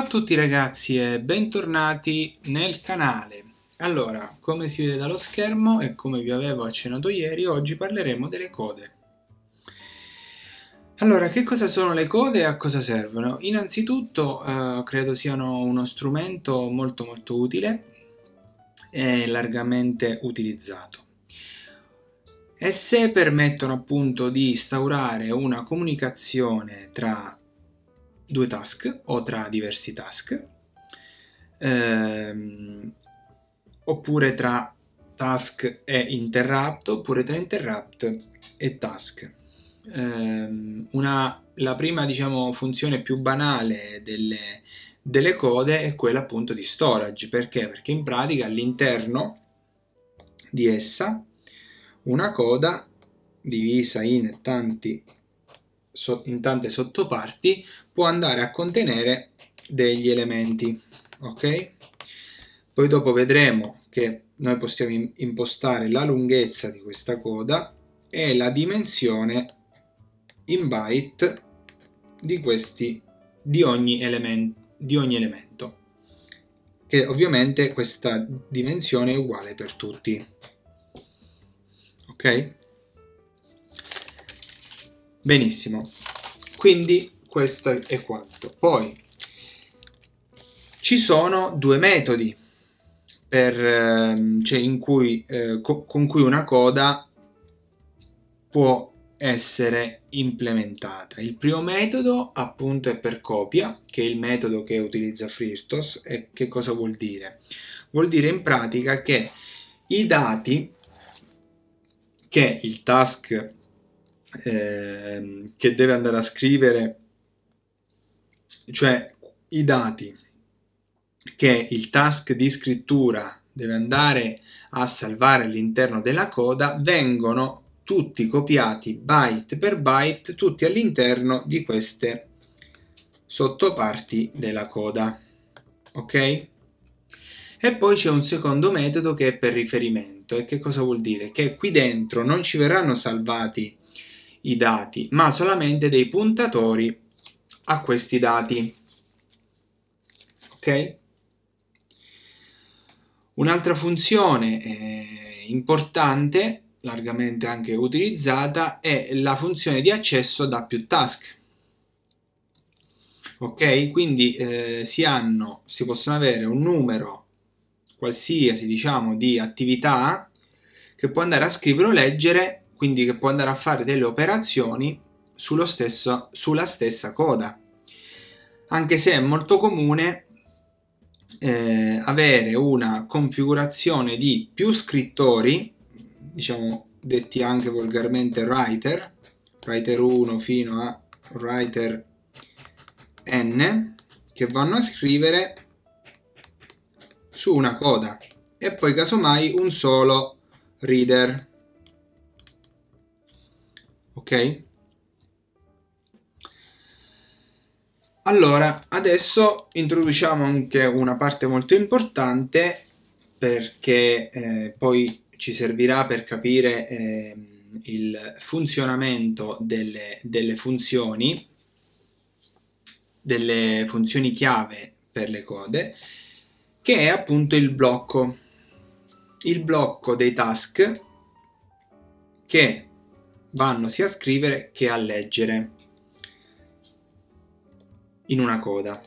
a tutti ragazzi e bentornati nel canale. Allora, come si vede dallo schermo e come vi avevo accennato ieri, oggi parleremo delle code. Allora, che cosa sono le code e a cosa servono? Innanzitutto, credo siano uno strumento molto utile e largamente utilizzato. Esse permettono appunto di instaurare una comunicazione tra due task o tra diversi task, oppure tra task e interrupt, oppure tra interrupt e task. La prima, diciamo, funzione più banale delle code è quella appunto di storage. Perché? Perché in pratica all'interno di essa una coda divisa in tante sottoparti può andare a contenere degli elementi, ok? Poi dopo vedremo che noi possiamo impostare la lunghezza di questa coda e la dimensione in byte di ogni elemento, che ovviamente questa dimensione è uguale per tutti, ok? Benissimo, quindi questo è quanto. Poi ci sono due metodi con cui una coda può essere implementata. Il primo metodo appunto è per copia, che è il metodo che utilizza FreeRTOS. E che cosa vuol dire? Vuol dire in pratica che i dati che il task che deve andare a scrivere, cioè i dati che il task di scrittura deve andare a salvare all'interno della coda, vengono tutti copiati byte per byte, tutti all'interno di queste sottoparti della coda, ok? E poi c'è un secondo metodo che è per riferimento. E che cosa vuol dire? Che qui dentro non ci verranno salvati i dati, ma solamente dei puntatori a questi dati, ok? Un'altra funzione importante, largamente anche utilizzata, è la funzione di accesso da più task. Ok? Quindi si possono avere un numero qualsiasi, diciamo, di attività che può andare a scrivere o leggere, quindi che può andare a fare delle operazioni sulla stessa coda. Anche se è molto comune avere una configurazione di più scrittori, diciamo detti anche volgarmente writer 1 fino a writer n, che vanno a scrivere su una coda, e poi casomai un solo reader, ok? Allora, adesso introduciamo anche una parte molto importante, perché poi ci servirà per capire il funzionamento delle funzioni chiave per le code, che è appunto il blocco dei task che vanno sia a scrivere che a leggere in una coda.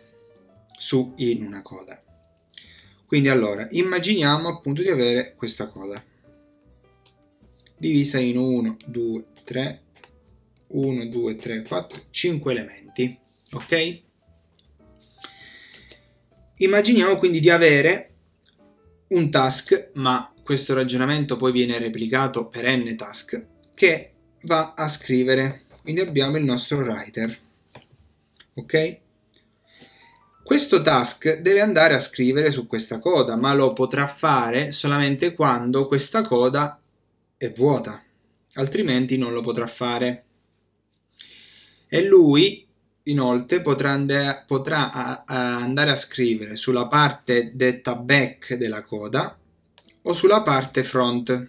Quindi allora, immaginiamo appunto di avere questa coda divisa in 1, 2, 3, 4, 5 elementi, ok? Immaginiamo quindi di avere un task, ma questo ragionamento poi viene replicato per n task, che va a scrivere. Quindi abbiamo il nostro writer, ok? Questo task deve andare a scrivere su questa coda, ma lo potrà fare solamente quando questa coda è vuota, altrimenti non lo potrà fare. E lui inoltre potrà andare a scrivere sulla parte detta back della coda o sulla parte front.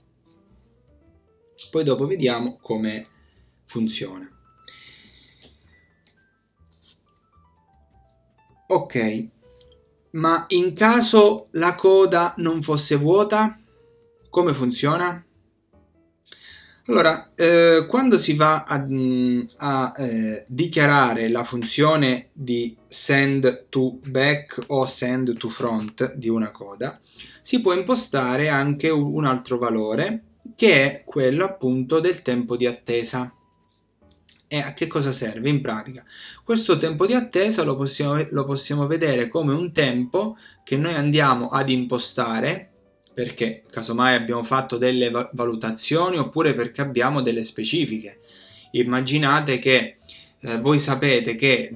Poi dopo vediamo come funziona. Ok, ma in caso la coda non fosse vuota, come funziona? Allora, quando si va a dichiarare la funzione di send to back o send to front di una coda, si può impostare anche un altro valore, che è quello appunto del tempo di attesa. E a che cosa serve in pratica? Questo tempo di attesa lo possiamo vedere come un tempo che noi andiamo ad impostare, perché casomai abbiamo fatto delle valutazioni oppure perché abbiamo delle specifiche. Immaginate che voi sapete che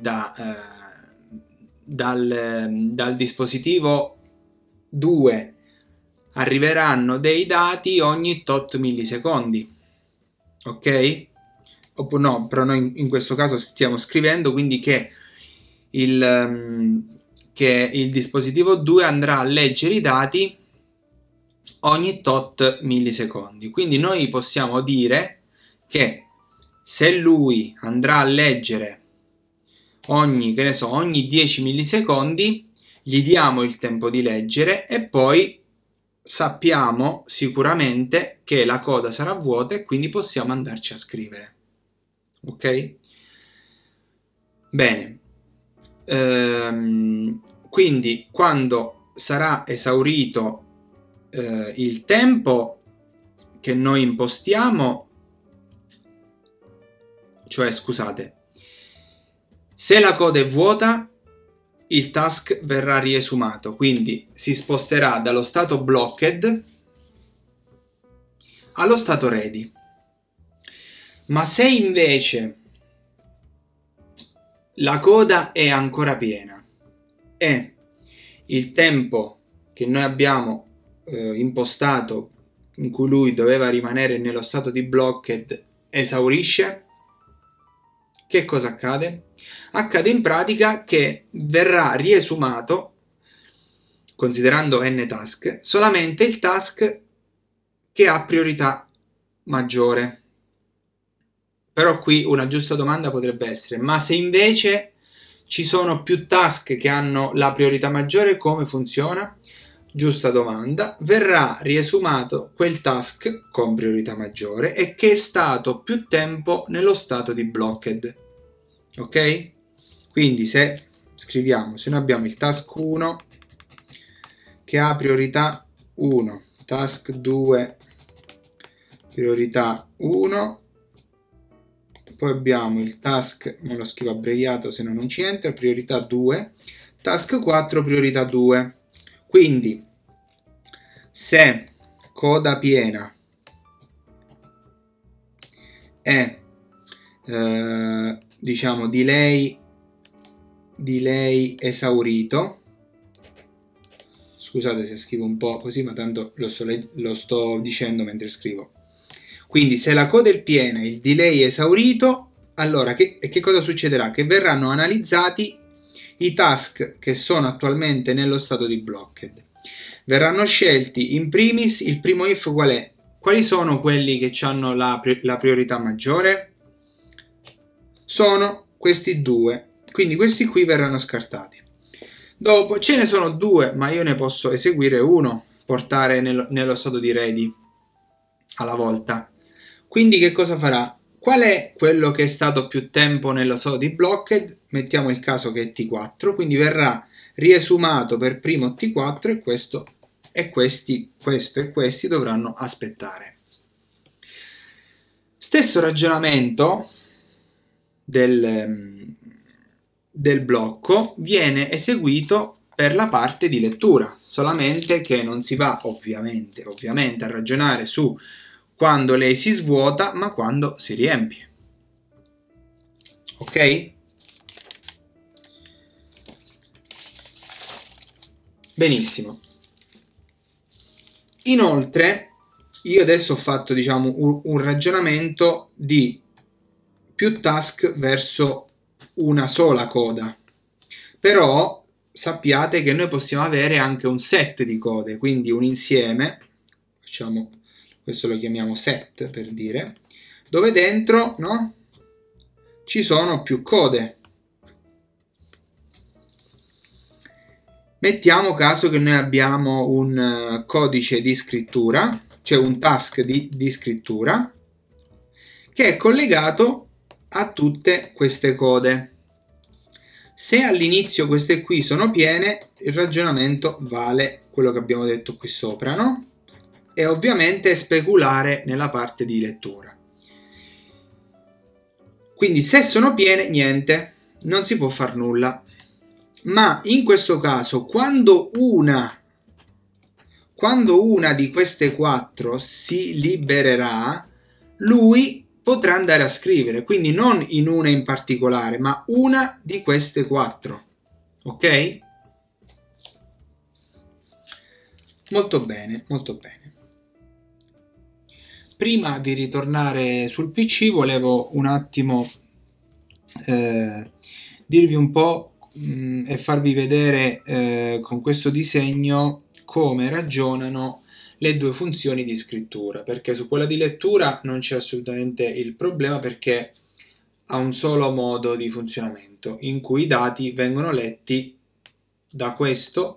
dal dispositivo 2 arriveranno dei dati ogni tot millisecondi, ok? Oppure no, però noi in questo caso stiamo scrivendo quindi che il dispositivo 2 andrà a leggere i dati ogni tot millisecondi. Quindi noi possiamo dire che se lui andrà a leggere ogni 10 millisecondi, gli diamo il tempo di leggere e poi sappiamo sicuramente che la coda sarà vuota e quindi possiamo andarci a scrivere. Ok? Bene. Quindi quando sarà esaurito il tempo che noi impostiamo, cioè scusate, se la coda è vuota il task verrà riesumato, quindi si sposterà dallo stato blocked allo stato ready. Ma se invece la coda è ancora piena e il tempo che noi abbiamo impostato in cui lui doveva rimanere nello stato di blocked esaurisce, che cosa accade? Accade in pratica che verrà riesumato, considerando n task, solamente il task che ha priorità maggiore. Però qui una giusta domanda potrebbe essere: ma se invece ci sono più task che hanno la priorità maggiore, come funziona? Giusta domanda. Verrà riesumato quel task con priorità maggiore e che è stato più tempo nello stato di blocked. Ok? Quindi se scriviamo, se noi abbiamo il task 1 che ha priorità 1, task 2 priorità 1, poi abbiamo il task, me lo scrivo abbreviato se no non ci entra, priorità 2, task 4 priorità 2. Quindi se coda piena è diciamo delay esaurito, scusate se scrivo un po' così, ma tanto lo sto dicendo mentre scrivo. Quindi se la coda è piena e il delay è esaurito, allora che cosa succederà? Che verranno analizzati i task che sono attualmente nello stato di blocked. Verranno scelti in primis il primo if qual è? Quali sono quelli che hanno la priorità maggiore? Sono questi due, quindi questi qui verranno scartati. Dopo ce ne sono due, ma io ne posso eseguire uno, portare nello stato di ready alla volta. Quindi che cosa farà? Qual è quello che è stato più tempo nello stato di blocked? Mettiamo il caso che è T4, quindi verrà riesumato per primo T4 e questo e questi dovranno aspettare. Stesso ragionamento del blocco viene eseguito per la parte di lettura, solamente che non si va ovviamente a ragionare su quando lei si svuota, ma quando si riempie. Ok? Benissimo. Inoltre, io adesso ho fatto, diciamo, un ragionamento di più task verso una sola coda. Però sappiate che noi possiamo avere anche un set di code, quindi un insieme, facciamo, questo lo chiamiamo set per dire, dove dentro, no, ci sono più code. Mettiamo caso che noi abbiamo un codice di scrittura, cioè un task di scrittura, che è collegato a tutte queste code. Se all'inizio queste qui sono piene, il ragionamento vale quello che abbiamo detto qui sopra, no? E ovviamente speculare nella parte di lettura. Quindi se sono piene, niente, non si può fare nulla. Ma in questo caso, quando una di queste 4 si libererà, lui potrà andare a scrivere, quindi non in una in particolare, ma una di queste 4. Ok? Molto bene, molto bene. Prima di ritornare sul PC volevo un attimo dirvi un po' e farvi vedere con questo disegno come ragionano le due funzioni di scrittura, perché su quella di lettura non c'è assolutamente il problema, perché ha un solo modo di funzionamento in cui i dati vengono letti da questa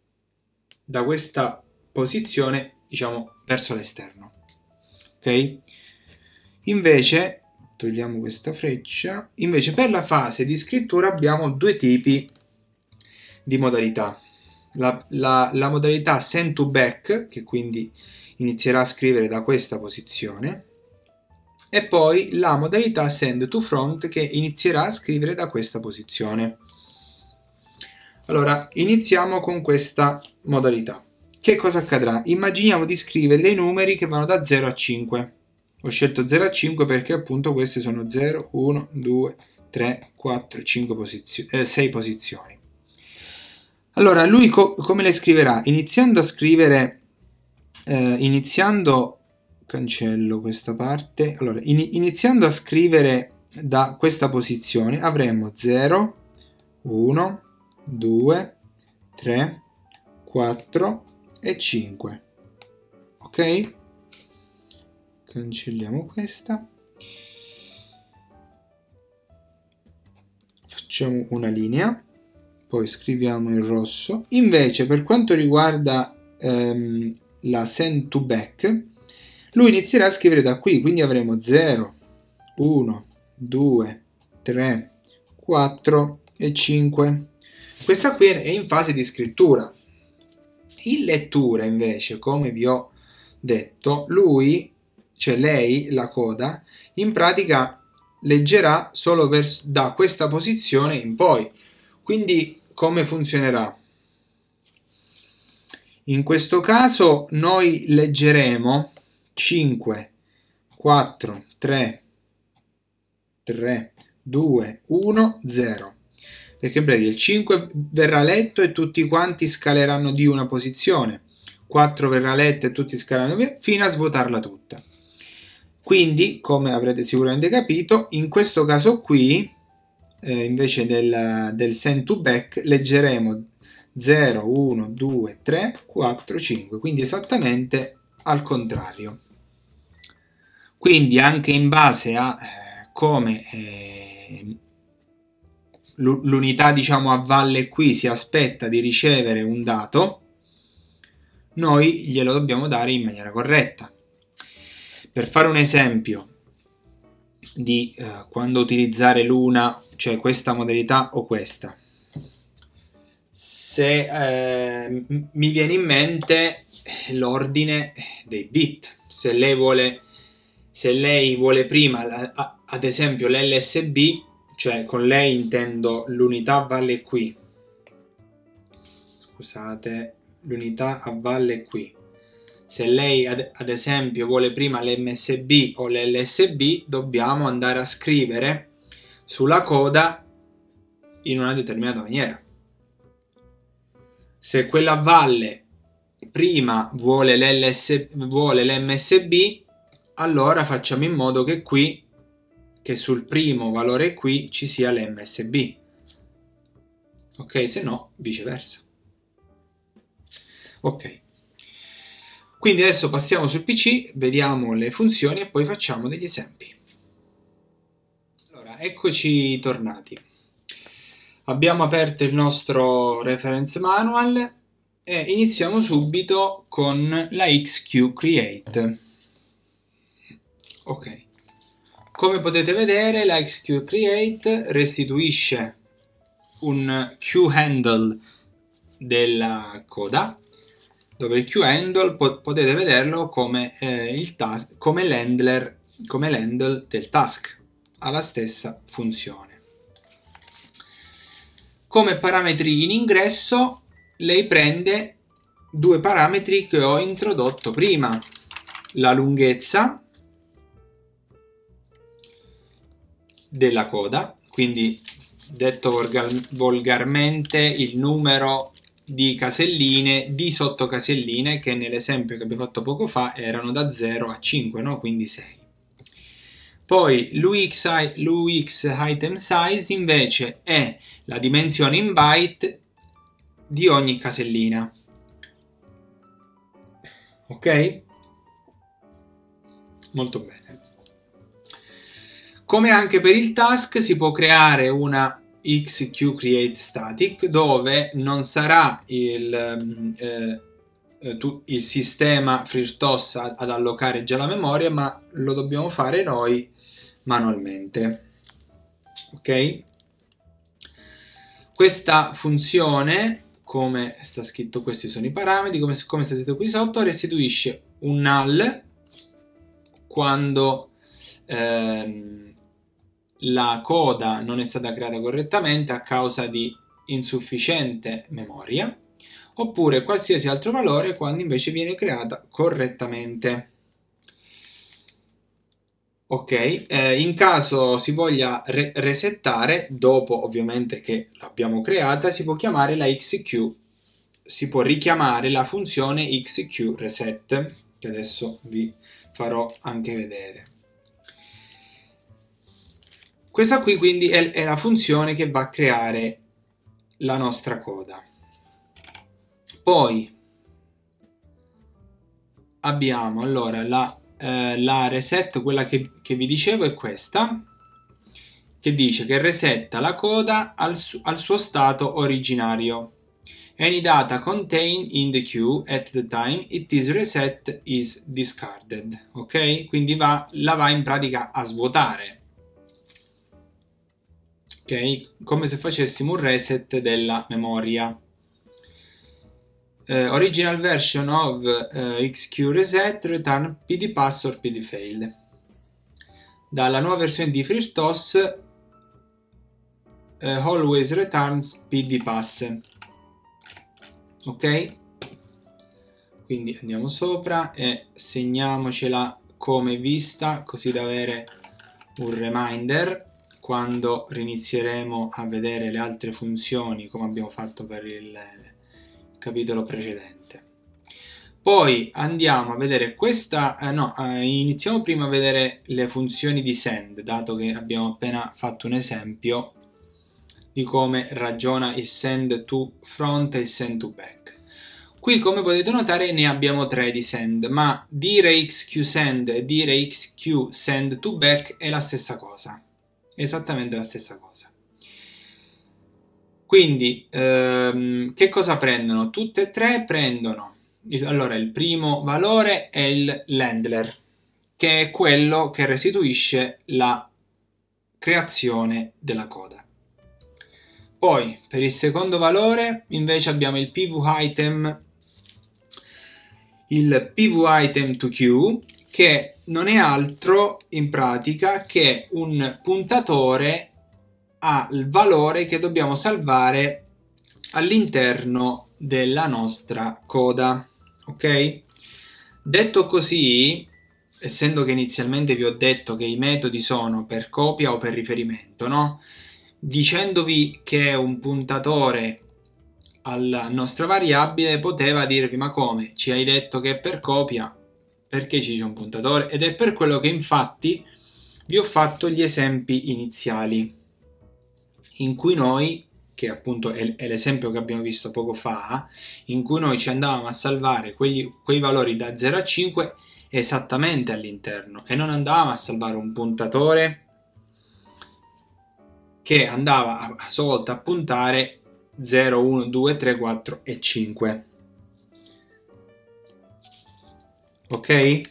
posizione, diciamo, verso l'esterno. Ok? Invece togliamo questa freccia. Invece per la fase di scrittura abbiamo due tipi di modalità. La modalità send to back, che quindi inizierà a scrivere da questa posizione, e poi la modalità send to front, che inizierà a scrivere da questa posizione. Allora, iniziamo con questa modalità. Che cosa accadrà? Immaginiamo di scrivere dei numeri che vanno da 0 a 5. Ho scelto 0 a 5 perché appunto queste sono 0, 1, 2, 3, 4, 5 6 posizioni. Allora, lui come le scriverà? Iniziando a scrivere, cancello questa parte, allora, iniziando a scrivere da questa posizione avremo 0, 1, 2, 3, 4 e 5. Ok? Cancelliamo questa. Facciamo una linea, poi scriviamo in rosso. Invece per quanto riguarda la send to back, lui inizierà a scrivere da qui, quindi avremo 0, 1, 2, 3, 4 e 5. Questa qui è in fase di scrittura. In lettura invece, come vi ho detto, lui, cioè lei, la coda, in pratica leggerà solo da questa posizione in poi. Quindi come funzionerà? In questo caso noi leggeremo 5, 4, 3, 2, 1, 0. Perché in pratica il 5 verrà letto e tutti quanti scaleranno di una posizione, 4 verrà letto e tutti scaleranno via, fino a svuotarla tutta. Quindi, come avrete sicuramente capito, in questo caso qui, invece del send to back, leggeremo 0, 1, 2, 3, 4, 5, quindi esattamente al contrario. Quindi anche in base a come l'unità, diciamo, a valle qui si aspetta di ricevere un dato, noi glielo dobbiamo dare in maniera corretta. Per fare un esempio di quando utilizzare l'una, cioè questa modalità o questa, se mi viene in mente l'ordine dei bit, se lei vuole prima ad esempio l'LSB, cioè con lei intendo l'unità a valle qui, scusate, l'unità a valle qui. Se lei ad esempio vuole prima l'MSB o l'LSB, dobbiamo andare a scrivere sulla coda in una determinata maniera. Se quella a valle prima vuole l'MSB, allora facciamo in modo che qui, che sul primo valore qui ci sia l'MSB. Ok, se no viceversa. Ok. Quindi adesso passiamo sul PC, vediamo le funzioni e poi facciamo degli esempi. Allora, eccoci tornati. Abbiamo aperto il nostro reference manual e iniziamo subito con la XQCreate. Ok, come potete vedere la XQCreate restituisce un QHandle della coda, dove il QHandle potete vederlo come l'handle del task, ha la stessa funzione. Come parametri in ingresso lei prende due parametri che ho introdotto prima, la lunghezza della coda, quindi detto volgarmente il numero di caselline, di sottocaselline, che nell'esempio che abbiamo fatto poco fa erano da 0 a 5, no? Quindi 6. Poi l'UX item size invece è la dimensione in byte di ogni casellina. Ok? Molto bene. Come anche per il task si può creare una XQCreateStatic dove non sarà il sistema FreeRTOS ad allocare già la memoria, ma lo dobbiamo fare noi manualmente. Ok? Questa funzione, come sta scritto, questi sono i parametri, come sta scritto qui sotto, restituisce un null quando la coda non è stata creata correttamente a causa di insufficiente memoria, oppure qualsiasi altro valore quando invece viene creata correttamente. Ok, in caso si voglia resettare, dopo ovviamente che l'abbiamo creata, si può chiamare la XQ, si può richiamare la funzione XQReset, che adesso vi farò anche vedere. Questa qui quindi è la funzione che va a creare la nostra coda. Poi abbiamo allora la reset, quella che vi dicevo è questa, che dice che resetta la coda al suo stato originario. Any data contained in the queue at the time it is reset is discarded. Ok? Quindi la va in pratica a svuotare. Ok? Come se facessimo un reset della memoria. Original version of XQReset return PDPass or PDFail. Dalla nuova versione di FreeRTOS always returns PDPass. Ok? Quindi andiamo sopra e segniamocela come vista, così da avere un reminder quando rinizieremo a vedere le altre funzioni, come abbiamo fatto per il capitolo precedente. Poi andiamo a vedere questa, iniziamo prima a vedere le funzioni di send, dato che abbiamo appena fatto un esempio di come ragiona il send to front e il send to back. Qui, come potete notare, ne abbiamo 3 di send, ma dire XQSend e dire XQSend to back è la stessa cosa, esattamente la stessa cosa. Quindi che cosa prendono? Tutte e tre prendono allora il primo valore è l'handler, che è quello che restituisce la creazione della coda. Poi per il secondo valore invece abbiamo il PWItem to queue, che non è altro in pratica che un puntatore al valore che dobbiamo salvare all'interno della nostra coda. Ok? Detto così, essendo che inizialmente vi ho detto che i metodi sono per copia o per riferimento, no? Dicendovi che è un puntatore alla nostra variabile, poteva dirvi: ma come? Ci hai detto che è per copia? Perché ci c'è un puntatore? Ed è per quello che infatti vi ho fatto gli esempi iniziali, in cui noi, che appunto è l'esempio che abbiamo visto poco fa, in cui noi ci andavamo a salvare quei valori da 0 a 5 esattamente all'interno, e non andavamo a salvare un puntatore che andava a sua volta a puntare 0, 1, 2, 3, 4 e 5. Ok?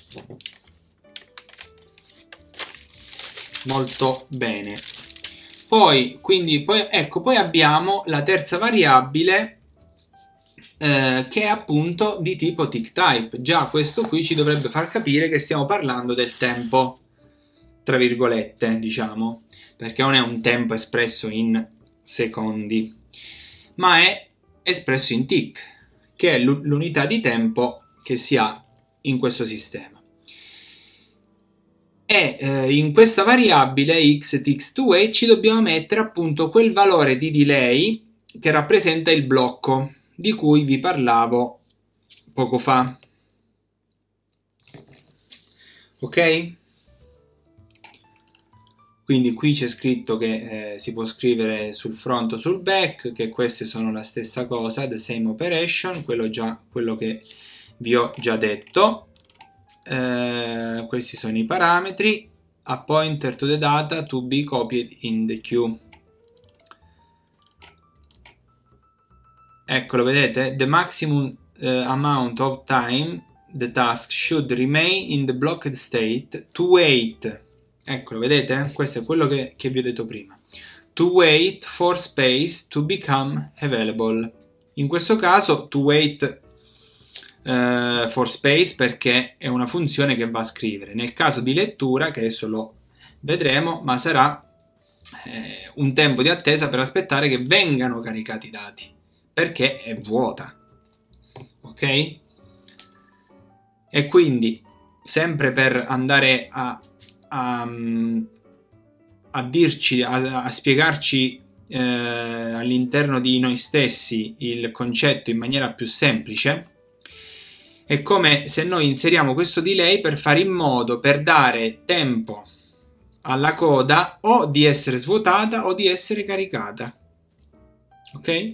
Molto bene. Poi abbiamo la terza variabile che è appunto di tipo tick type. Già questo qui ci dovrebbe far capire che stiamo parlando del tempo, tra virgolette, diciamo, perché non è un tempo espresso in secondi, ma è espresso in tick, che è l'unità di tempo che si ha in questo sistema. E in questa variabile x ticks to wait ci dobbiamo mettere appunto quel valore di delay che rappresenta il blocco di cui vi parlavo poco fa. Ok? Quindi qui c'è scritto che si può scrivere sul front o sul back, che queste sono la stessa cosa, the same operation, quello che vi ho già detto. Questi sono i parametri, a pointer to the data to be copied in the queue. Eccolo, vedete? The maximum amount of time the task should remain in the blocked state to wait. Eccolo, vedete? Questo è quello che vi ho detto prima. To wait for space to become available. In questo caso, to wait for space perché è una funzione che va a scrivere. Nel caso di lettura, che adesso lo vedremo, ma sarà un tempo di attesa per aspettare che vengano caricati i dati, perché è vuota. Ok? E quindi, sempre per andare a dirci, a spiegarci all'interno di noi stessi il concetto in maniera più semplice, è come se noi inseriamo questo delay per fare in modo, per dare tempo alla coda o di essere svuotata o di essere caricata. Ok?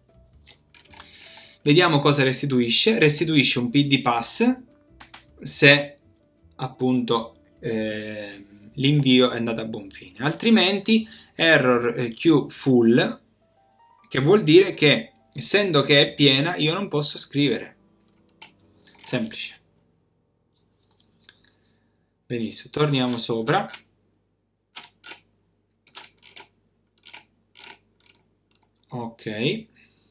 Vediamo cosa restituisce. Restituisce un PD pass se appunto l'invio è andato a buon fine, altrimenti error queue full, che vuol dire che essendo che è piena io non posso scrivere. Semplice. Benissimo, torniamo sopra. Ok.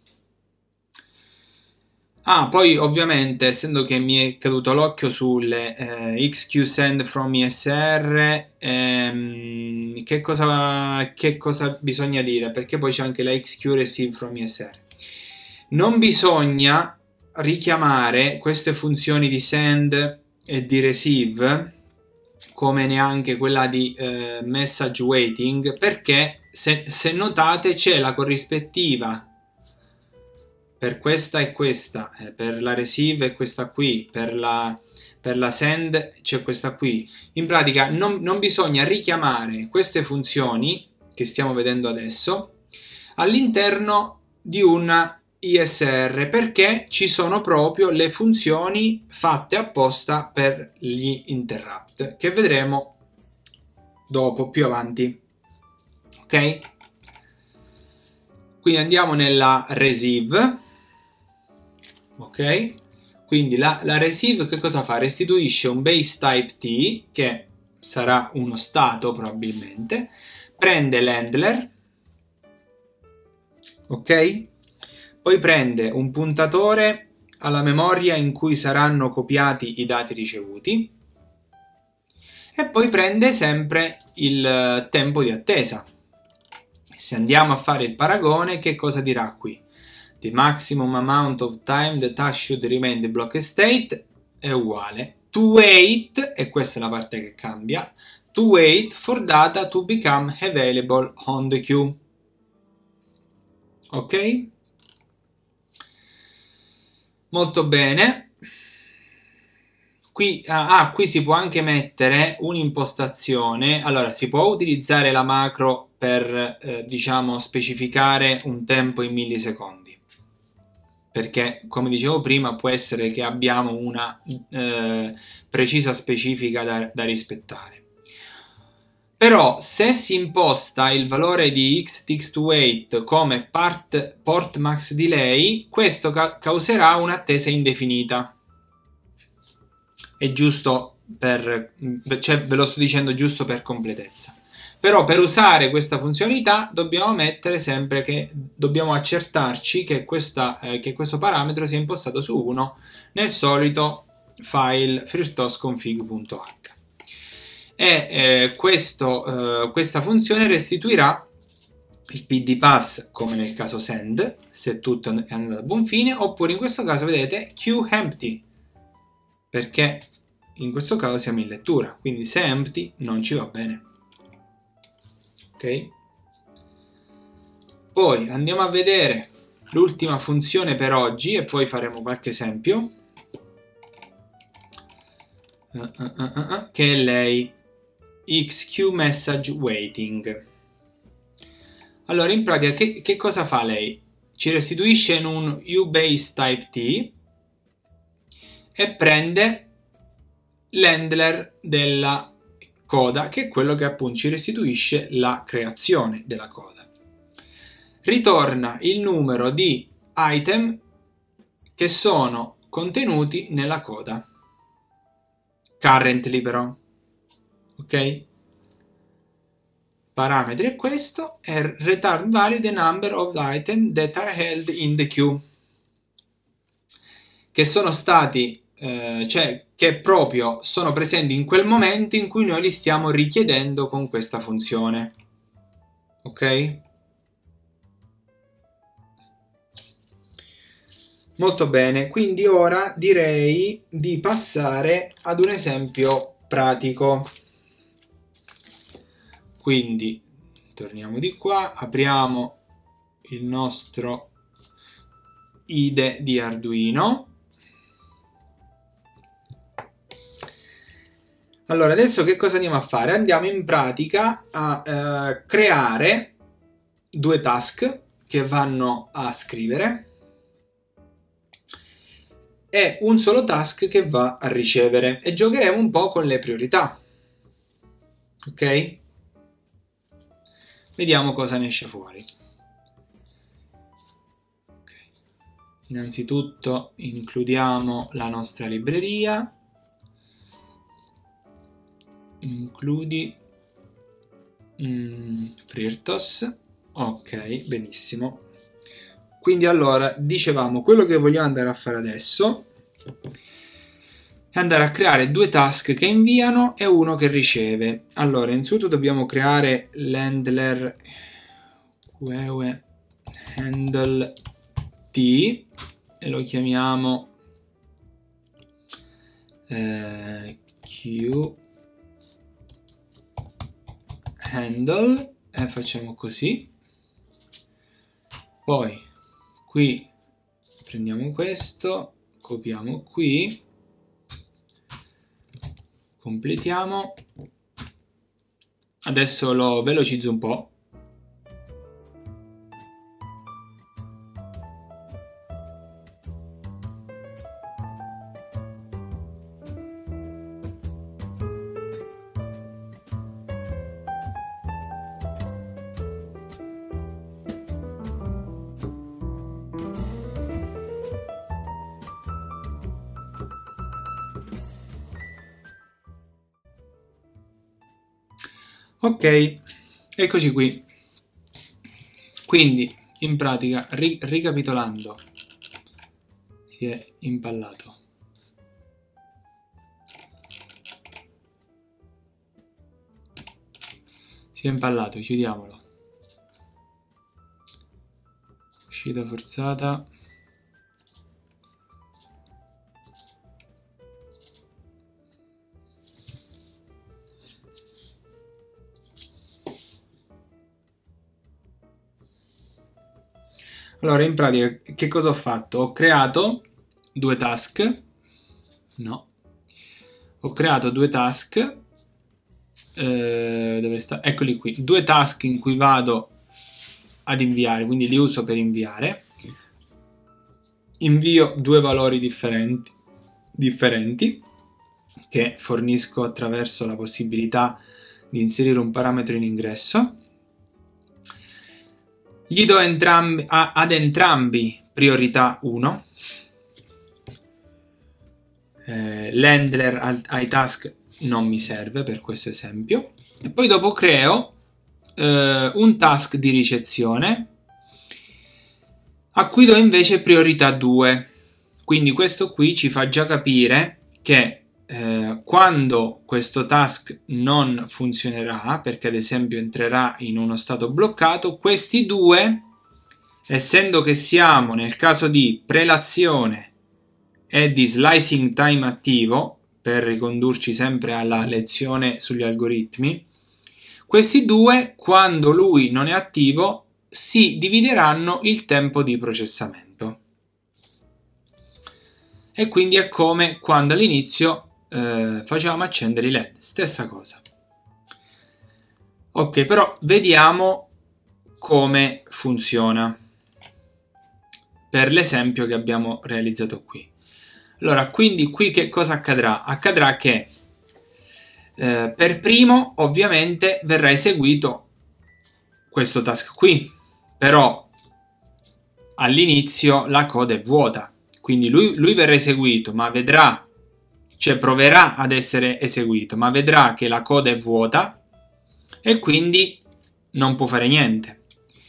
Poi ovviamente, essendo che mi è caduto l'occhio sulle XQSend from ISR, che cosa bisogna dire? Perché poi c'è anche la XQReceive from ISR. Non bisogna richiamare queste funzioni di send e di receive, come neanche quella di message waiting, perché se notate c'è la corrispettiva per questa e questa, per la receive è questa qui, per la send c'è questa qui. In pratica non bisogna richiamare queste funzioni che stiamo vedendo adesso all'interno di una ISR, perché ci sono proprio le funzioni fatte apposta per gli interrupt, che vedremo dopo, più avanti. Ok? Quindi andiamo nella receive. Ok? Quindi la receive che cosa fa? Restituisce un base type T, che sarà uno stato probabilmente, prende l'handler, ok? Poi prende un puntatore alla memoria in cui saranno copiati i dati ricevuti e poi prende sempre il tempo di attesa. Se andiamo a fare il paragone, che cosa dirà qui? The maximum amount of time the task should remain in the block state è uguale to wait, e questa è la parte che cambia, to wait for data to become available on the queue. Ok? Molto bene. Qui si può anche mettere un'impostazione. Allora, si può utilizzare la macro per diciamo specificare un tempo in millisecondi, perché come dicevo prima può essere che abbiamo una precisa specifica da rispettare. Però se si imposta il valore di xTxt2wait come port max delay, questo causerà un'attesa indefinita. È giusto cioè ve lo sto dicendo giusto per completezza. Però per usare questa funzionalità dobbiamo mettere sempre che dobbiamo accertarci che questo parametro sia impostato su 1 nel solito file freertosconfig.h. E questa funzione restituirà il PD pass come nel caso send, se tutto è andato a buon fine, oppure in questo caso vedete queueEmpty, perché in questo caso siamo in lettura, quindi se empty non ci va bene. Ok? Poi andiamo a vedere l'ultima funzione per oggi e poi faremo qualche esempio, che è lei, xQMessageWaiting. Allora, in pratica che cosa fa lei? Ci restituisce in un uBaseTypeT e prende l'handler della coda, che è quello che appunto ci restituisce la creazione della coda. Ritorna il numero di item che sono contenuti nella coda. Currently però. Ok? Parametro è questo, e return value the number of item that are held in the queue, che sono stati cioè che proprio sono presenti in quel momento in cui noi li stiamo richiedendo con questa funzione. Ok? Molto bene, quindi ora direi di passare ad un esempio pratico. Quindi torniamo di qua, apriamo il nostro IDE di Arduino. Allora, adesso che cosa andiamo a fare? Andiamo in pratica a creare due task che vanno a scrivere e un solo task che va a ricevere, e giocheremo un po' con le priorità. Ok? Vediamo cosa ne esce fuori. Okay. Innanzitutto includiamo la nostra libreria. Includi FreeRTOS. Ok, benissimo. Quindi allora, dicevamo, quello che vogliamo andare a fare adesso è andare a creare due task che inviano e uno che riceve. Allora, innanzitutto dobbiamo creare l'handler handle t e lo chiamiamo quHandle e facciamo così. Poi qui prendiamo questo, copiamo qui, completiamo. Adesso lo velocizzo un po'. Ok, eccoci qui. Quindi, in pratica, ricapitolando, si è impallato. Si è impallato, chiudiamolo. Uscita forzata. Allora, in pratica, che cosa ho fatto? Ho creato due task. No. Ho creato due task. Dove sta? Eccoli qui. Due task in cui vado ad inviare, quindi li uso per inviare. Invio due valori differenti che fornisco attraverso la possibilità di inserire un parametro in ingresso. Gli do ad entrambi priorità 1. L'handler ai task non mi serve per questo esempio. E poi dopo creo un task di ricezione a cui do invece priorità 2. Quindi questo qui ci fa già capire che quando questo task non funzionerà, perché ad esempio entrerà in uno stato bloccato, questi due, essendo che siamo nel caso di prelazione e di slicing time attivo, per ricondurci sempre alla lezione sugli algoritmi, questi due, quando lui non è attivo, si divideranno il tempo di processamento. E quindi è come quando all'inizio facevamo accendere i LED, stessa cosa. Ok, però vediamo come funziona per l'esempio che abbiamo realizzato qui. Allora, quindi qui che cosa accadrà? Accadrà che per primo ovviamente verrà eseguito questo task qui, però all'inizio la coda è vuota, quindi lui verrà eseguito, ma vedrà, cioè proverà ad essere eseguito, ma vedrà che la coda è vuota e quindi non può fare niente.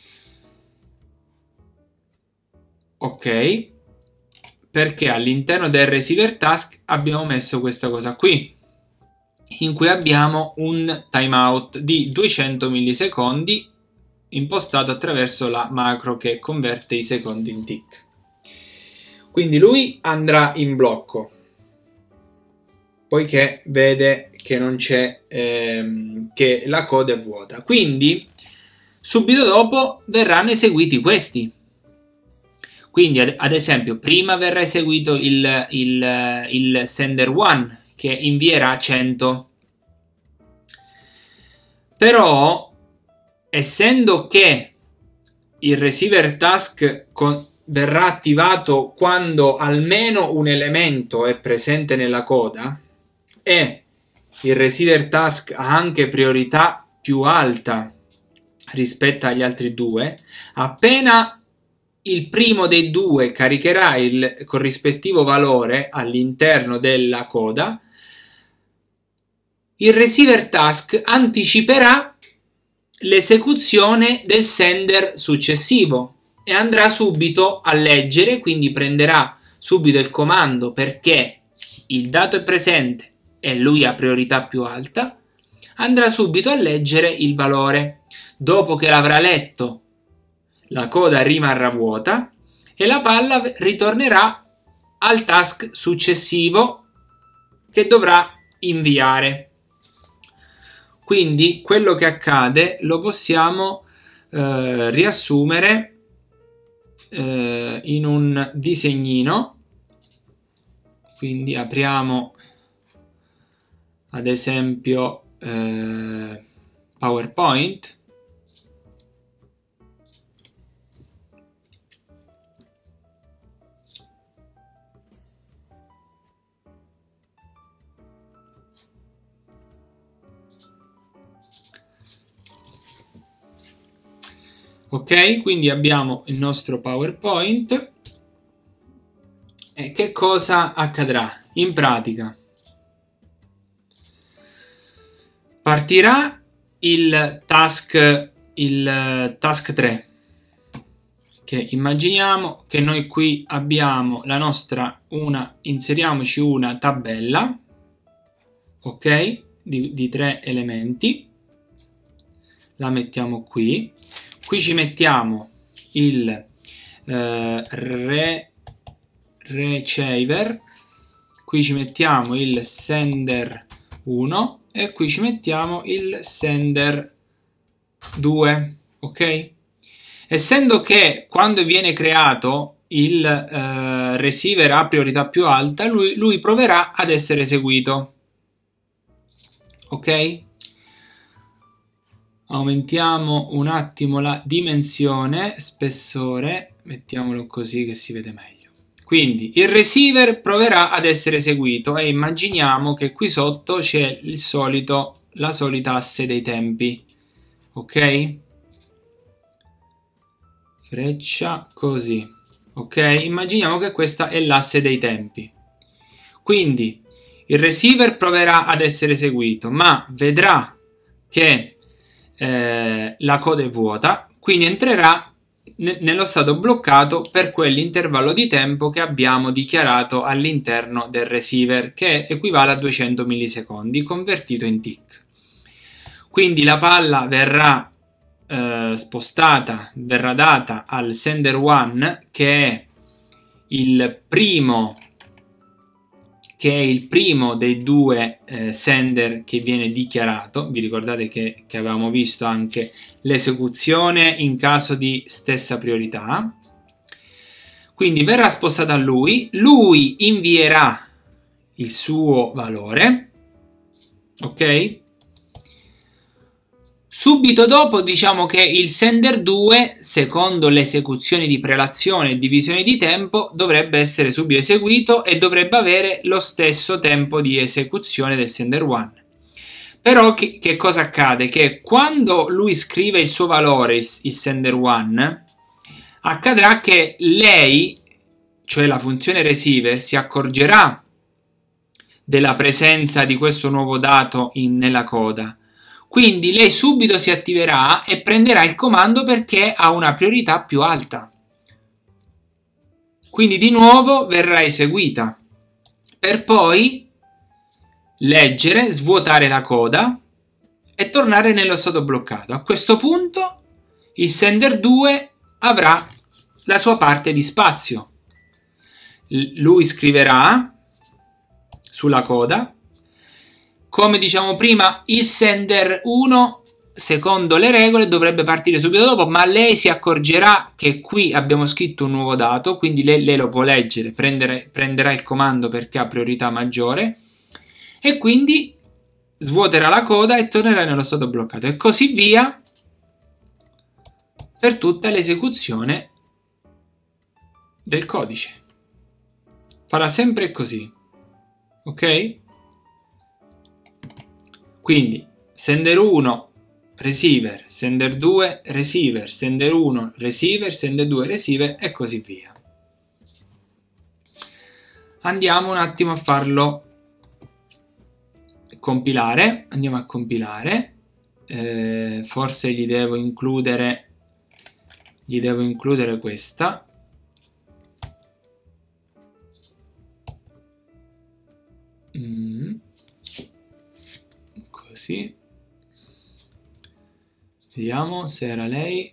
Ok, perché all'interno del receiver task abbiamo messo questa cosa qui, in cui abbiamo un timeout di 200 millisecondi impostato attraverso la macro che converte i secondi in tick. Quindi lui andrà in blocco, poiché vede che non c'è, che la coda è vuota. Quindi subito dopo verranno eseguiti questi. Quindi ad esempio prima verrà eseguito il sender 1 che invierà 100. Però essendo che il receiver task verrà attivato quando almeno un elemento è presente nella coda e il receiver task ha anche priorità più alta rispetto agli altri due, appena il primo dei due caricherà il corrispettivo valore all'interno della coda, il receiver task anticiperà l'esecuzione del sender successivo e andrà subito a leggere, quindi prenderà subito il comando perché il dato è presente e lui ha priorità più alta, andrà subito a leggere il valore. Dopo che l'avrà letto, la coda rimarrà vuota e la palla ritornerà al task successivo che dovrà inviare. Quindi quello che accade lo possiamo riassumere in un disegnino. Quindi apriamo ad esempio PowerPoint. Ok, quindi abbiamo il nostro PowerPoint. E che cosa accadrà? In pratica partirà il task 3, che immaginiamo che noi qui abbiamo la nostra inseriamoci una tabella, ok, di 3 elementi, la mettiamo qui. Qui ci mettiamo il receiver, qui ci mettiamo il sender 1 e qui ci mettiamo il sender 2, ok? Essendo che quando viene creato il receiver ha priorità più alta, lui proverà ad essere eseguito, ok? Aumentiamo un attimo la dimensione, spessore, mettiamolo così che si vede meglio. Quindi il receiver proverà ad essere eseguito e immaginiamo che qui sotto c'è il solito la solita asse dei tempi, ok? Freccia così, ok? Immaginiamo che questa è l'asse dei tempi. Quindi il receiver proverà ad essere eseguito, ma vedrà che la coda è vuota, quindi entrerà nello stato bloccato per quell'intervallo di tempo che abbiamo dichiarato all'interno del receiver, che equivale a 200 millisecondi convertito in tick. Quindi la palla verrà spostata, verrà data al sender 1, che è il primo dei due sender che viene dichiarato. Vi ricordate che avevamo visto anche l'esecuzione in caso di stessa priorità. Quindi verrà spostata a lui invierà il suo valore, ok? Subito dopo diciamo che il sender 2, secondo le esecuzioni di prelazione e divisione di tempo, dovrebbe essere subito eseguito e dovrebbe avere lo stesso tempo di esecuzione del sender 1. Però che cosa accade? Che quando lui scrive il suo valore, il sender 1, accadrà che lei, cioè la funzione receiver, si accorgerà della presenza di questo nuovo dato nella coda. Quindi lei subito si attiverà e prenderà il comando perché ha una priorità più alta. Quindi di nuovo verrà eseguita per poi leggere, svuotare la coda e tornare nello stato bloccato. A questo punto il sender 2 avrà la sua parte di spazio. Lui scriverà sulla coda. Come diciamo prima, il sender 1, secondo le regole, dovrebbe partire subito dopo, ma lei si accorgerà che qui abbiamo scritto un nuovo dato, quindi lei lo può leggere, prenderà il comando perché ha priorità maggiore, e quindi svuoterà la coda e tornerà nello stato bloccato, e così via per tutta l'esecuzione del codice. Farà sempre così, ok? Quindi sender 1 receiver, sender 2 receiver, sender 1 receiver, sender 2 receiver e così via. Andiamo un attimo a farlo compilare. Andiamo a compilare. Forse gli devo includere questa. Così, vediamo se era lei.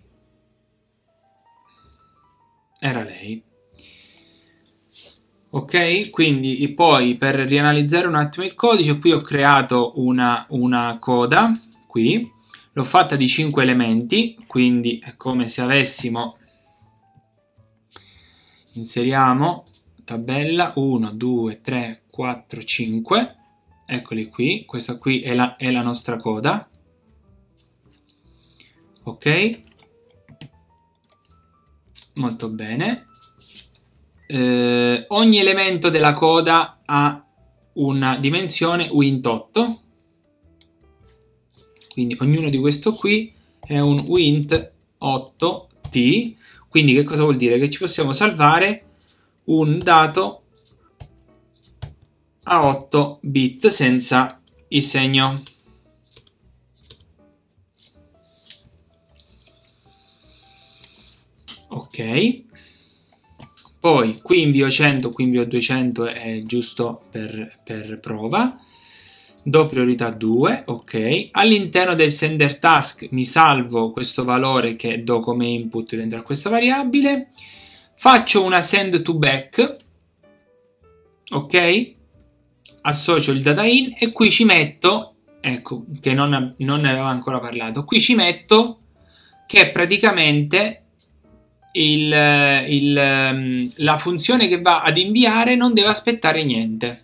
Era lei, ok? Quindi poi, per rianalizzare un attimo il codice, qui ho creato una coda, qui l'ho fatta di 5 elementi, quindi è come se avessimo, inseriamo tabella 1 2 3 4 5. Eccoli qui, questa qui è la nostra coda, ok? Molto bene. Ogni elemento della coda ha una dimensione Wint8, quindi ognuno di questo qui è un Wint8t, quindi che cosa vuol dire? Che ci possiamo salvare un dato a 8 bit senza il segno. Ok, poi qui invio 100, qui invio 200, è giusto per prova. Do priorità 2, ok. All'interno del sender task mi salvo questo valore che do come input dentro a questa variabile. Faccio una send to back, ok. Associo il data in e qui ci metto, ecco, che non ne avevo ancora parlato, qui ci metto che praticamente la funzione che va ad inviare non deve aspettare niente,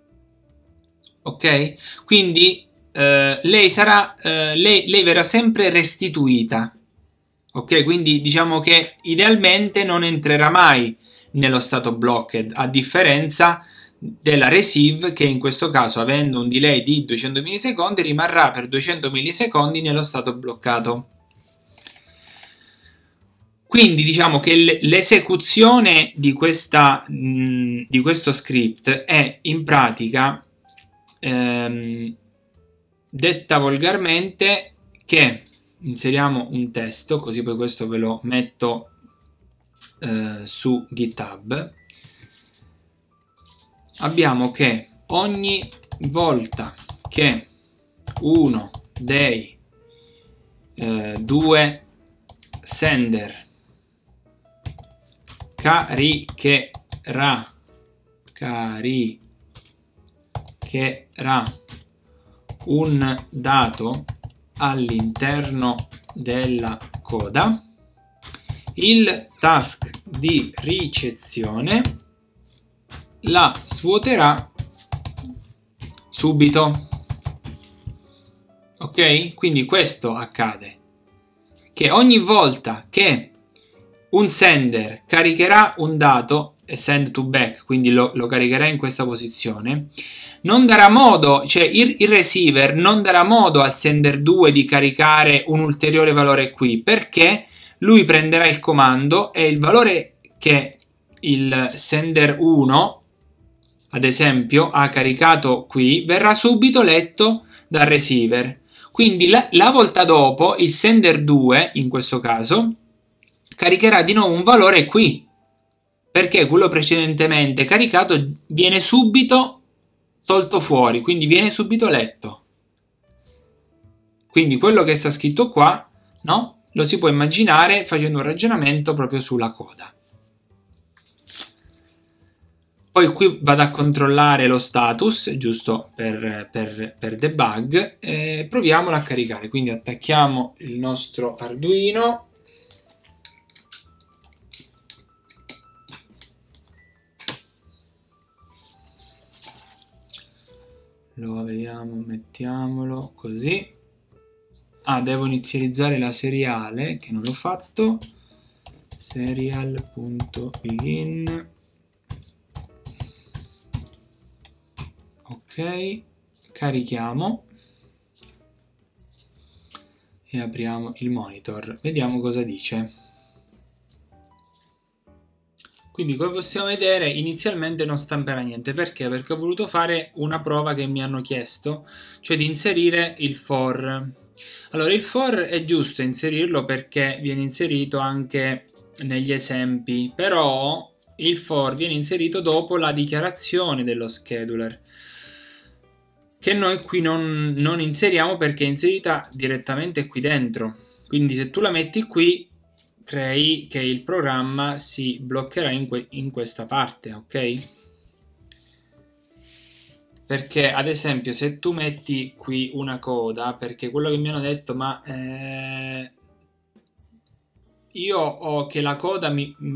ok? Quindi lei verrà sempre restituita, ok? Quindi diciamo che idealmente non entrerà mai nello stato blocked, a differenza della receive, che in questo caso, avendo un delay di 200 millisecondi, rimarrà per 200 millisecondi nello stato bloccato. Quindi diciamo che l'esecuzione di questo script è in pratica, detta volgarmente, che inseriamo un testo, così poi questo ve lo metto su GitHub. Abbiamo che ogni volta che uno dei due sender caricherà un dato all'interno della coda, il task di ricezione la svuoterà subito. Ok? Quindi questo accade, che ogni volta che un sender caricherà un dato, e send to back, quindi lo caricherà in questa posizione, non darà modo, cioè il receiver non darà modo al sender 2 di caricare un ulteriore valore qui, perché lui prenderà il comando e il valore che il sender 1, ad esempio, ha caricato qui, verrà subito letto dal receiver. Quindi la volta dopo il sender 2, in questo caso, caricherà di nuovo un valore qui, perché quello precedentemente caricato viene subito tolto fuori, quindi viene subito letto. Quindi quello che sta scritto qua, no? Lo si può immaginare facendo un ragionamento proprio sulla coda. Poi qui vado a controllare lo status, giusto per debug, e proviamolo a caricare. Quindi attacchiamo il nostro Arduino. Lo vediamo, mettiamolo così. Ah, devo inizializzare la seriale, che non l'ho fatto. Serial.begin. Ok, carichiamo e apriamo il monitor. Vediamo cosa dice. Quindi, come possiamo vedere, inizialmente non stamperà niente. Perché? Perché ho voluto fare una prova che mi hanno chiesto, cioè di inserire il for. Allora, il for è giusto inserirlo perché viene inserito anche negli esempi, però il for viene inserito dopo la dichiarazione dello scheduler, che noi qui non inseriamo perché è inserita direttamente qui dentro. Quindi se tu la metti qui, crei che il programma si bloccherà in questa parte, ok? Perché ad esempio se tu metti qui una coda, perché quello che mi hanno detto, ma io ho che la coda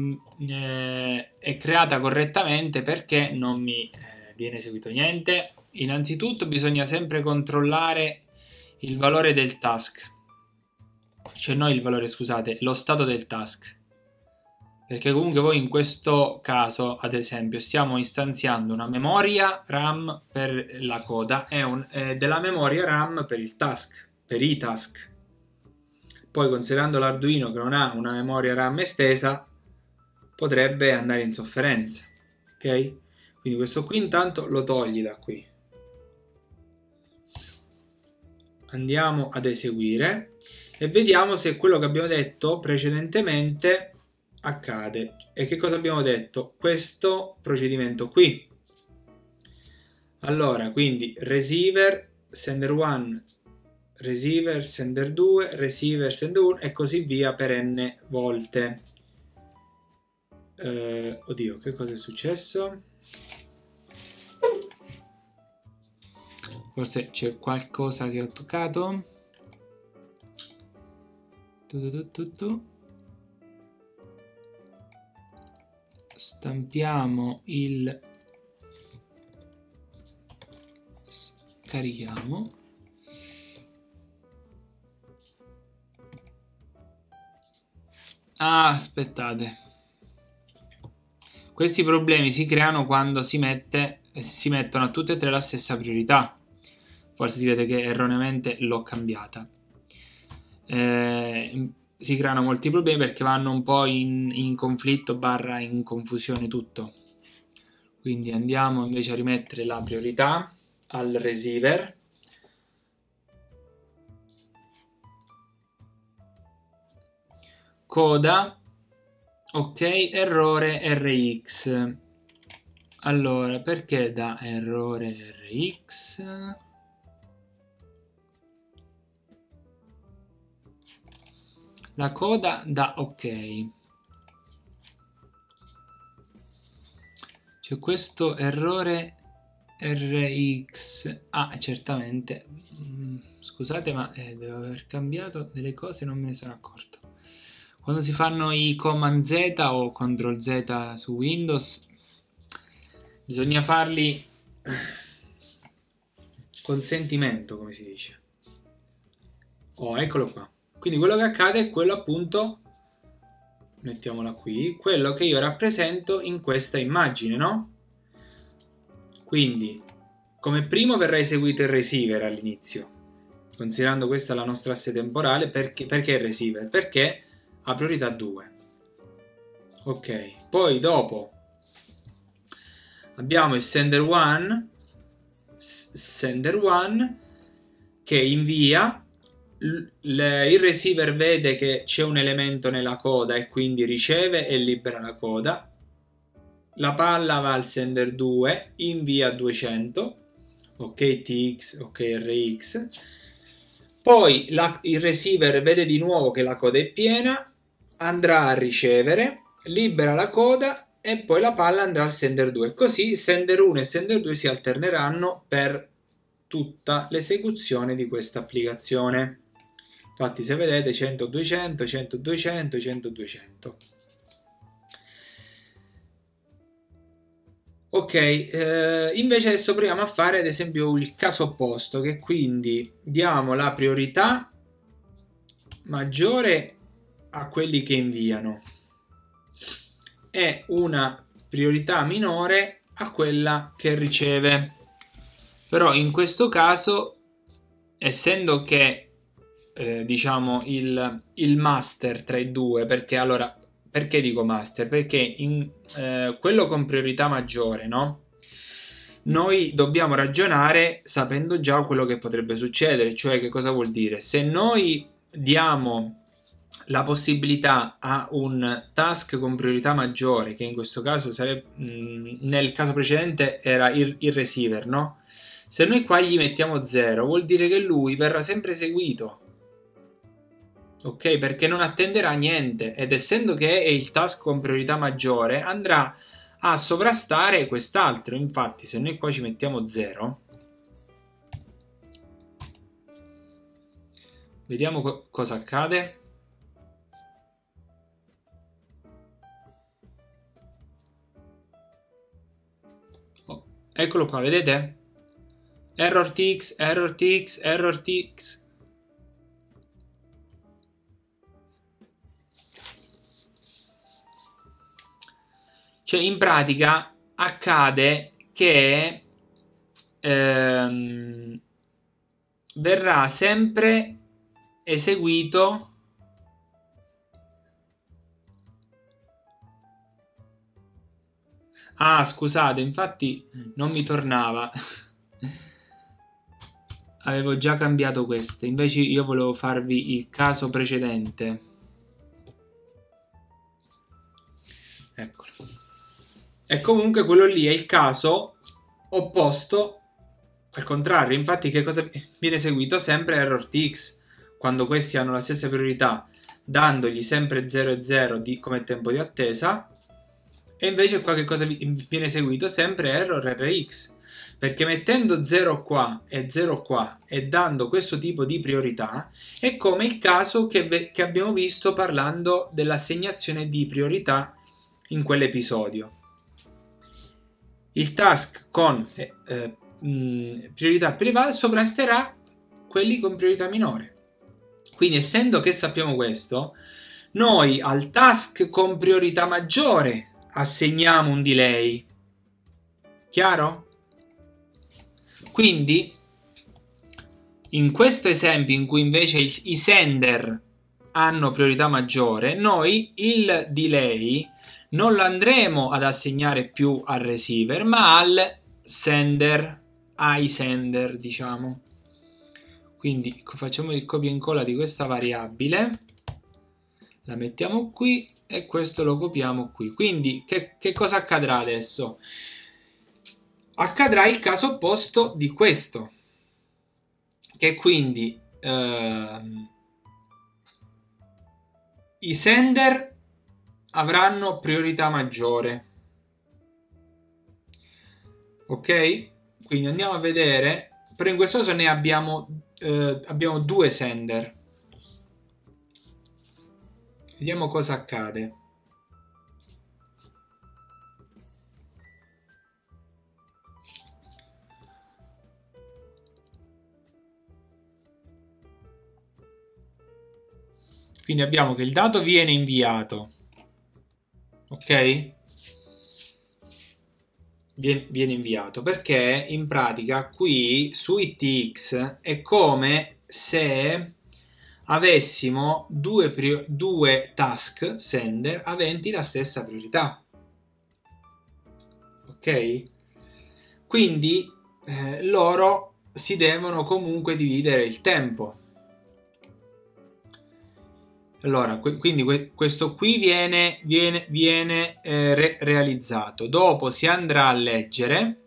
è creata correttamente, perché non mi viene eseguito niente? Innanzitutto bisogna sempre controllare il valore del task, cioè no il valore, scusate, lo stato del task, perché comunque voi in questo caso, ad esempio, stiamo istanziando una memoria RAM per la coda e della memoria RAM per il task, per i task. Poi, considerando l'Arduino che non ha una memoria RAM estesa, potrebbe andare in sofferenza, ok? Quindi questo qui intanto lo togli da qui. Andiamo ad eseguire e vediamo se quello che abbiamo detto precedentemente accade. E che cosa abbiamo detto? Questo procedimento qui. Allora, quindi receiver, sender 1, receiver, sender 2, receiver, sender 1 e così via per n volte. Oddio, che cosa è successo? Forse c'è qualcosa che ho toccato. Stampiamo il... carichiamo. Ah, aspettate. Questi problemi si creano quando si mette si mettono a tutte e tre la stessa priorità. Forse si vede che erroneamente l'ho cambiata. Si creano molti problemi perché vanno un po' in conflitto barra in confusione tutto. Quindi andiamo invece a rimettere la priorità al receiver. Coda, ok, errore RX. Allora, perché da errore RX? La coda da ok. C'è questo errore RX. Ah, certamente. Scusate, ma devo aver cambiato delle cose, non me ne sono accorto. Quando si fanno i Command Z o Ctrl Z su Windows, bisogna farli con sentimento, come si dice. Oh, eccolo qua. Quindi quello che accade è quello, appunto, mettiamola qui, quello che io rappresento in questa immagine, no? Quindi, come primo verrà eseguito il receiver all'inizio, considerando questa la nostra asse temporale. Perché il receiver? Perché ha priorità 2. Ok, poi dopo abbiamo il sender 1 che invia, il receiver vede che c'è un elemento nella coda e quindi riceve e libera la coda. La palla va al sender 2, invia 200, ok TX, ok RX. Poi il receiver vede di nuovo che la coda è piena, andrà a ricevere, libera la coda e poi la palla andrà al sender 2. Così sender 1 e sender 2 si alterneranno per tutta l'esecuzione di questa applicazione. Infatti, se vedete, 100 200, 100 200, 100 200. Ok, invece adesso proviamo a fare ad esempio il caso opposto, che quindi diamo la priorità maggiore a quelli che inviano e una priorità minore a quella che riceve. Però in questo caso, essendo che diciamo il master tra i due, perché allora, perché dico master? Perché quello con priorità maggiore, no? Noi dobbiamo ragionare sapendo già quello che potrebbe succedere, cioè che cosa vuol dire? Se noi diamo la possibilità a un task con priorità maggiore, che in questo caso sarebbe, nel caso precedente era il receiver, no? Se noi qua gli mettiamo 0, vuol dire che lui verrà sempre eseguito, ok? Perché non attenderà niente, ed essendo che è il task con priorità maggiore, andrà a sovrastare quest'altro. Infatti, se noi qua ci mettiamo 0, vediamo cosa accade. Oh, eccolo qua, vedete? Error TX, error TX, error TX. Cioè, in pratica accade che verrà sempre eseguito scusate, infatti non mi tornava. Avevo già cambiato queste, invece io volevo farvi il caso precedente. Eccolo. E comunque quello lì è il caso opposto, al contrario. Infatti che cosa viene eseguito? Sempre error TX, quando questi hanno la stessa priorità, dandogli sempre 0 e 0 come tempo di attesa. E invece qua che cosa viene eseguito? Sempre error RX, perché mettendo 0 qua e dando questo tipo di priorità è come il caso che abbiamo visto parlando dell'assegnazione di priorità in quell'episodio. Il task con priorità privata sovrasterà quelli con priorità minore. Quindi, essendo che sappiamo questo, noi al task con priorità maggiore assegniamo un delay. Chiaro? Quindi in questo esempio in cui invece i sender hanno priorità maggiore, noi il delay non lo andremo ad assegnare più al receiver, ma al sender, ai sender, diciamo. Quindi facciamo il copia e incolla di questa variabile, la mettiamo qui e questo lo copiamo qui. Quindi che cosa accadrà adesso? Accadrà il caso opposto di questo, che quindi i sender avranno priorità maggiore. Ok? Quindi andiamo a vedere, però in questo caso ne abbiamo due sender. Vediamo cosa accade. Quindi abbiamo che il dato viene inviato, ok? Viene inviato perché in pratica qui su ITX è come se avessimo due task sender aventi la stessa priorità, ok? Quindi loro si devono comunque dividere il tempo. Allora, quindi questo qui viene realizzato. Dopo si andrà a leggere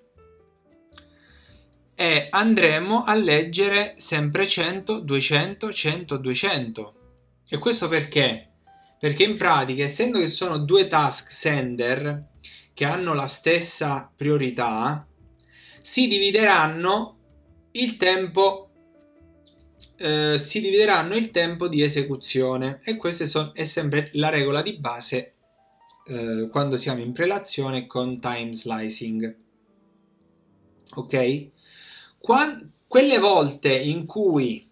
e andremo a leggere sempre 100, 200, 100, 200. E questo perché? Perché in pratica, essendo che sono due task sender che hanno la stessa priorità, si divideranno il tempo di esecuzione, e questa è sempre la regola di base quando siamo in prelazione con time slicing. Ok? Quelle volte in cui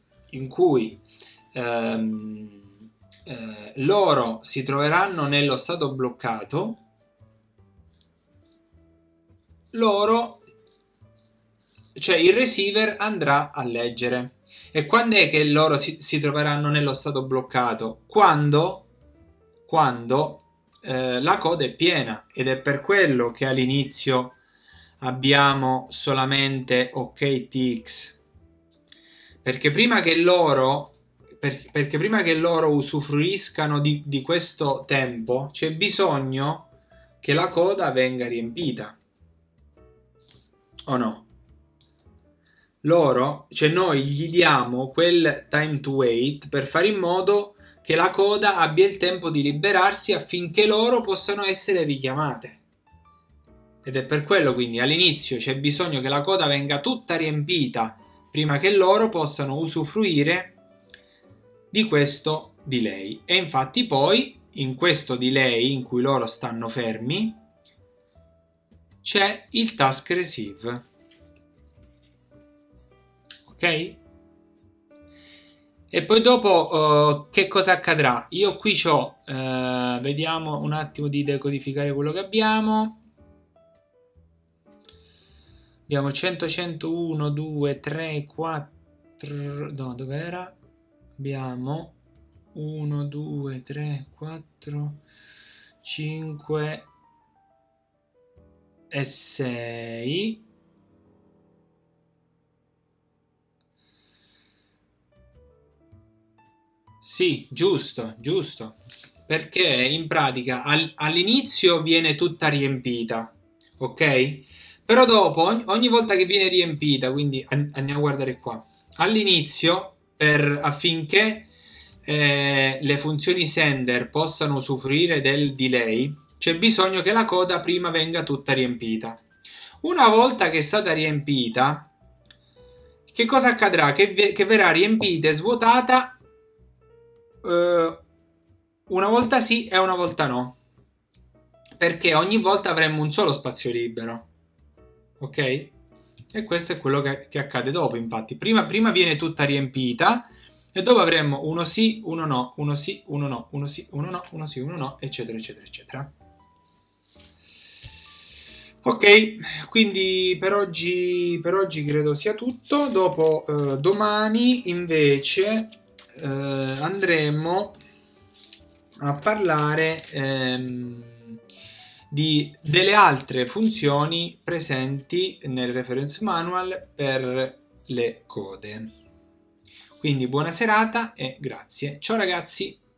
loro si troveranno nello stato bloccato, cioè il receiver andrà a leggere. E quando è che loro si troveranno nello stato bloccato? Quando la coda è piena, ed è per quello che all'inizio abbiamo solamente OKTX, perché prima che loro usufruiscano di questo tempo c'è bisogno che la coda venga riempita, o no? Noi gli diamo quel time to wait per fare in modo che la coda abbia il tempo di liberarsi affinché loro possano essere richiamate. Ed è per quello quindi all'inizio c'è bisogno che la coda venga tutta riempita prima che loro possano usufruire di questo delay. E infatti poi in questo delay in cui loro stanno fermi c'è il task receive. Ok? E poi dopo che cosa accadrà? Io qui c'ho, vediamo un attimo di decodificare quello che abbiamo. Abbiamo 100, 101, 2, 3, 4, no, dove era? Abbiamo 1, 2, 3, 4, 5 e 6. Sì, giusto, perché in pratica all'inizio viene tutta riempita, ok? Però dopo, ogni volta che viene riempita, quindi andiamo a guardare qua, all'inizio, affinché le funzioni sender possano usufruire del delay, c'è bisogno che la coda prima venga tutta riempita. Una volta che è stata riempita, che cosa accadrà? Che verrà riempita e svuotata una volta sì e una volta no, perché ogni volta avremmo un solo spazio libero, ok? E questo è quello che accade dopo. Infatti prima viene tutta riempita e dopo avremmo uno sì, uno no, uno sì, uno no, uno sì, uno no, uno sì, uno no, eccetera eccetera eccetera. Ok, quindi per oggi credo sia tutto. Dopo domani invece andremo a parlare delle altre funzioni presenti nel reference manual per le code. Quindi buona serata e grazie. Ciao ragazzi!